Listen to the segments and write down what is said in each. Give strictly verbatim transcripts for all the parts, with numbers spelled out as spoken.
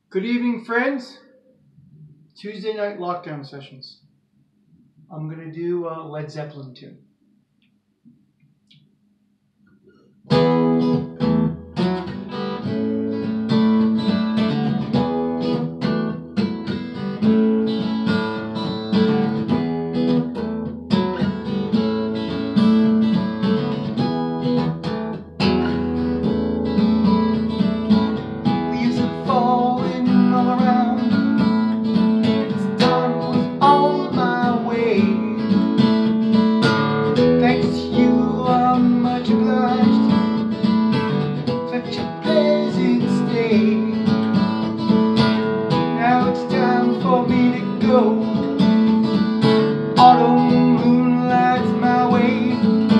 Good evening, friends. Tuesday night lockdown sessions. I'm going to do a Led Zeppelin tune. Leaves are falling all around. It's time was on my way. Thanks to you, I'm much obliged. Such a pleasant stay. Now it's time for me to go. Autumn moonlights my way.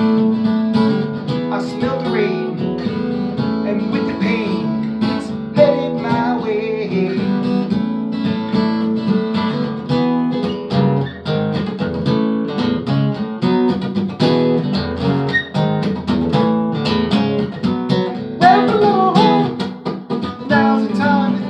I smell the rain, and with the pain, it's headed my way. Ramble on, now's the time to